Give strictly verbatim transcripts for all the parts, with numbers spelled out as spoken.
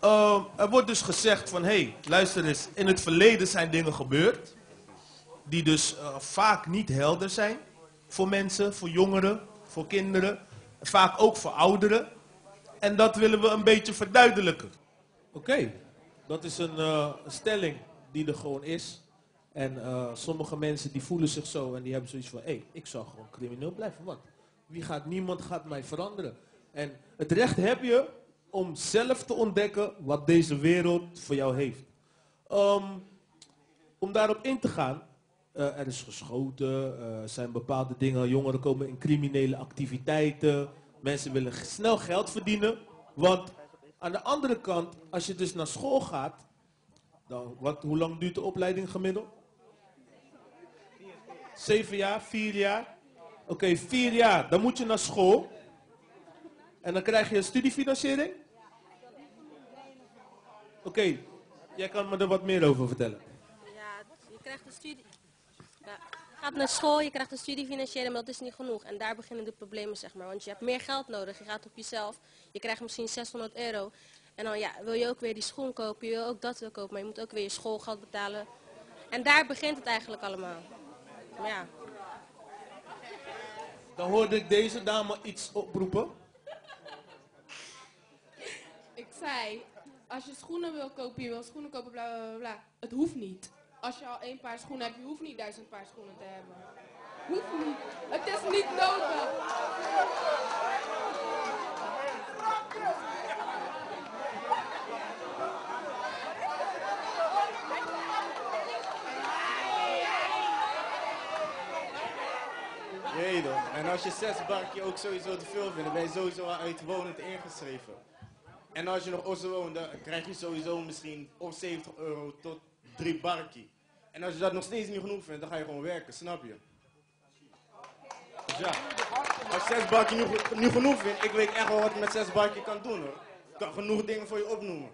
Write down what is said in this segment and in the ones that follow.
Uh, er wordt dus gezegd van, hé, hey, luister eens, in het verleden zijn dingen gebeurd, die dus uh, vaak niet helder zijn voor mensen, voor jongeren, voor kinderen, vaak ook voor ouderen. En dat willen we een beetje verduidelijken. Oké, okay. Dat is een uh, stelling die er gewoon is. En uh, sommige mensen die voelen zich zo en die hebben zoiets van, hé, hey, ik zal gewoon crimineel blijven, want wie gaat, niemand gaat mij veranderen. En het recht heb je om zelf te ontdekken wat deze wereld voor jou heeft. Um, om daarop in te gaan, uh, er is geschoten, er uh, zijn bepaalde dingen, jongeren komen in criminele activiteiten, mensen willen snel geld verdienen, want aan de andere kant, als je dus naar school gaat, dan, wat, hoe lang duurt de opleiding gemiddeld? Zeven jaar, vier jaar? Oké, okay, vier jaar, dan moet je naar school en dan krijg je een studiefinanciering? Oké, okay, jij kan me er wat meer over vertellen. Ja, je krijgt een studie... Ja, je gaat naar school, je krijgt een studiefinanciering, maar dat is niet genoeg. En daar beginnen de problemen, zeg maar. Want je hebt meer geld nodig, je gaat op jezelf. Je krijgt misschien zeshonderd euro. En dan ja, wil je ook weer die schoen kopen, je wil ook dat wil kopen, maar je moet ook weer je schoolgeld betalen. En daar begint het eigenlijk allemaal. Maar ja. Dan hoorde ik deze dame iets oproepen. Ik zei, als je schoenen wil kopen, je wil schoenen kopen, bla bla bla. Het hoeft niet. Als je al één paar schoenen hebt, je hoeft niet duizend paar schoenen te hebben. Hoeft niet. Het is niet nodig. Jee toch. En als je zes barkje ook sowieso te veel vindt, dan ben je sowieso al uitwonend ingeschreven. En als je nog Oslo woont, dan krijg je sowieso misschien of zeventig euro tot drie barkie. En als je dat nog steeds niet genoeg vindt, dan ga je gewoon werken, snap je? Dus ja, als je zes barkie nu, nu genoeg vindt, ik weet echt wel wat je met zes barkie kan doen hoor. Ik kan genoeg dingen voor je opnoemen.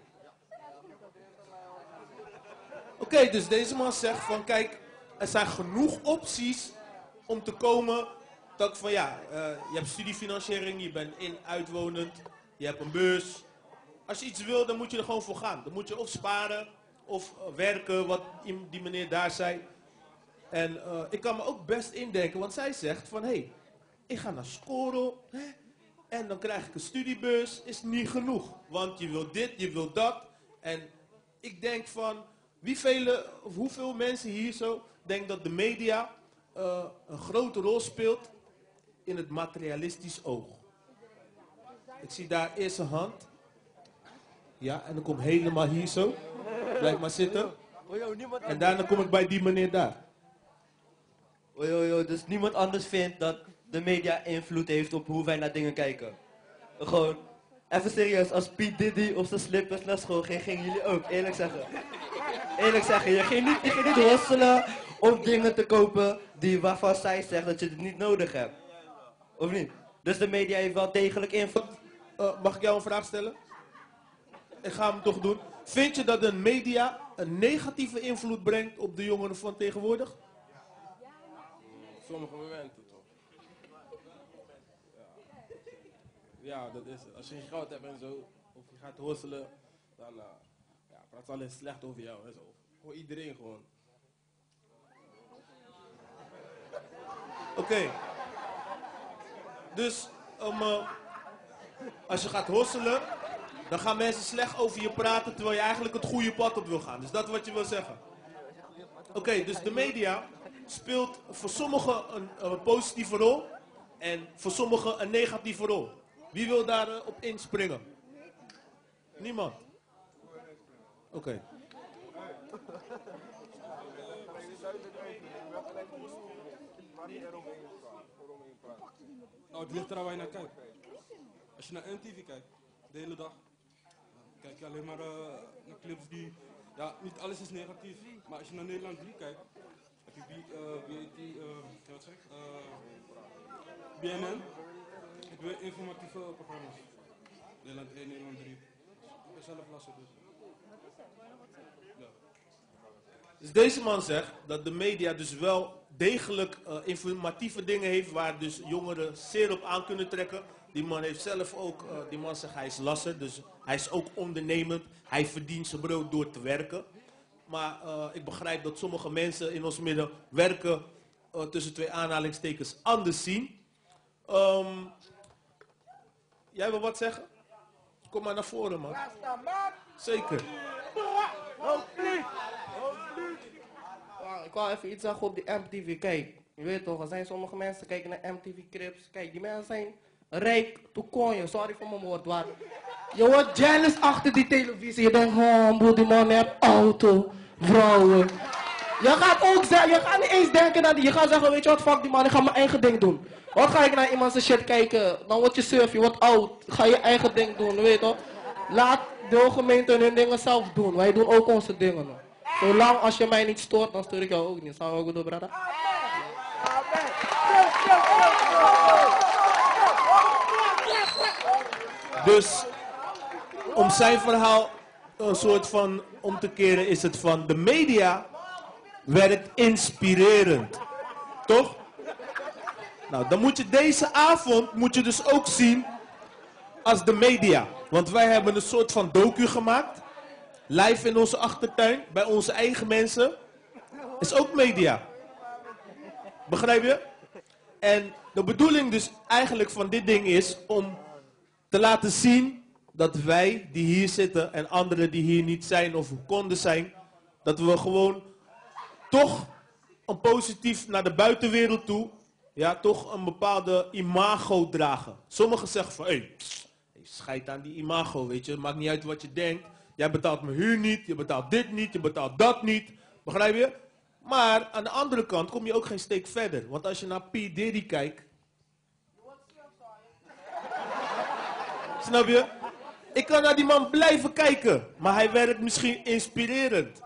Oké, okay, dus deze man zegt van kijk, er zijn genoeg opties om te komen dat van ja, uh, je hebt studiefinanciering, je bent in uitwonend, je hebt een beurs. Als je iets wil, dan moet je er gewoon voor gaan. Dan moet je of sparen of uh, werken, wat die meneer daar zei. En uh, ik kan me ook best indenken, want zij zegt van hé, hey, ik ga naar school hè, en dan krijg ik een studiebeurs, is niet genoeg. Want je wil dit, je wil dat. En ik denk van, wie vele, of hoeveel mensen hier zo denken dat de media uh, een grote rol speelt in het materialistisch oog. Ik zie daar eerst een hand. Ja, en dan kom ik helemaal hier zo. Blijf maar zitten. En daarna kom ik bij die meneer daar. Oei, oei, oei, dus niemand anders vindt dat de media invloed heeft op hoe wij naar dingen kijken. Gewoon, even serieus, als Piet Diddy op zijn slippers naar school ging, gingen jullie ook, eerlijk zeggen. Eerlijk zeggen, je ging niet, je ging niet hosselen om dingen te kopen die, waarvan zij zegt dat je het niet nodig hebt. Of niet? Dus de media heeft wel degelijk invloed. Uh, mag ik jou een vraag stellen? Ik ga hem toch doen. Vind je dat de media een negatieve invloed brengt op de jongeren van tegenwoordig? Sommige momenten toch. Ja. ja, dat is het. Als je geen geld hebt en zo, of je gaat hosselen, dan uh, ja, praat ze alleen slecht over jou en zo. Voor iedereen gewoon. Oké. Okay. Dus, um, uh, als je gaat hosselen, dan gaan mensen slecht over je praten, terwijl je eigenlijk het goede pad op wil gaan. Dus dat is wat je wil zeggen. Oké, okay, dus de media speelt voor sommigen een, een positieve rol en voor sommigen een negatieve rol. Wie wil daarop op inspringen? Niemand? Oké. Okay. Nou, het ligt eraan waar je naar kijkt. Als je naar N T V kijkt, de hele dag, kijk je alleen maar uh, naar clips die... Ja, niet alles is negatief, maar als je naar Nederland drie kijkt, heb je B T, uh, wat zeg ik, uh, B N N, ik wil informatieve programma's. Nederland één, Nederland drie. Ik ben zelf lastig dus. Ja. Dus deze man zegt dat de media dus wel degelijk uh, informatieve dingen heeft waar dus jongeren zeer op aan kunnen trekken. Die man heeft zelf ook, uh, die man zegt hij is lasser, dus hij is ook ondernemend. Hij verdient zijn brood door te werken. Maar uh, ik begrijp dat sommige mensen in ons midden werken uh, tussen twee aanhalingstekens anders zien. Um, jij wil wat zeggen? Kom maar naar voren, man. Zeker. Ik wou even iets zeggen op die M T V. Kijk, je weet toch, er zijn sommige mensen die kijken naar M T V Crips. Kijk, die mensen zijn rijk, toen kon je, sorry voor mijn woord, wat. Je wordt jealous achter die televisie. Je denkt, oh, broer, die man heeft auto, vrouwen. Je gaat ook zeggen, je gaat niet eens denken dat die, je gaat zeggen, weet je wat, fuck die man, ik ga mijn eigen ding doen. Wat ga ik naar iemand zijn shit kijken, dan word je surf, je wordt oud, ga je eigen ding doen, weet je toch. Laat de gemeente hun dingen zelf doen, wij doen ook onze dingen nog. Zolang als je mij niet stoort, dan stoor ik jou ook niet. Zou we ook doen, brada? Dus, om zijn verhaal een soort van om te keren, is het van de media werkt inspirerend. Toch? Nou, dan moet je deze avond, moet je dus ook zien als de media. Want wij hebben een soort van docu gemaakt. Live in onze achtertuin, bij onze eigen mensen. Is ook media. Begrijp je? En de bedoeling dus eigenlijk van dit ding is om te laten zien dat wij die hier zitten en anderen die hier niet zijn of konden zijn, dat we gewoon toch een positief naar de buitenwereld toe, ja, toch een bepaalde imago dragen. Sommigen zeggen van, hé, hey, scheid aan die imago, weet je, het maakt niet uit wat je denkt. Jij betaalt mijn huur niet, je betaalt dit niet, je betaalt dat niet. Begrijp je? Maar aan de andere kant kom je ook geen steek verder. Want als je naar P. Diddy kijkt. Snap je? Ik kan naar die man blijven kijken. Maar hij werkt misschien inspirerend.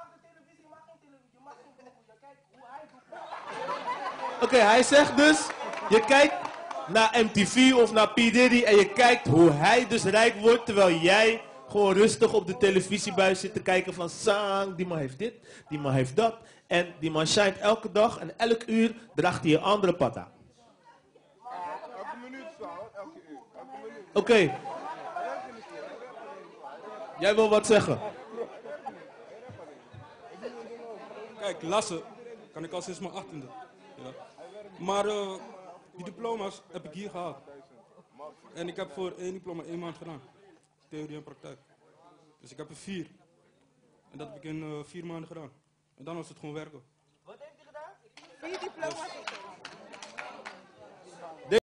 Oké, okay, hij zegt dus, je kijkt naar M T V of naar P. Diddy en je kijkt hoe hij dus rijk wordt, terwijl jij gewoon rustig op de televisiebuis zit te kijken van sang, die man heeft dit, die man heeft dat. En die man shine elke dag en elk uur draagt hij een andere patta. Elke minuut zo, elke uur. Oké. Okay. Jij wil wat zeggen? Kijk, lassen kan ik al sinds mijn achttiende. Ja. Maar uh, die diploma's heb ik hier gehaald. En ik heb voor één diploma één maand gedaan. Theorie en praktijk. Dus ik heb er vier. En dat heb ik in uh, vier maanden gedaan. En dan was het gewoon werken. Wat heeft hij gedaan? Vier diploma's.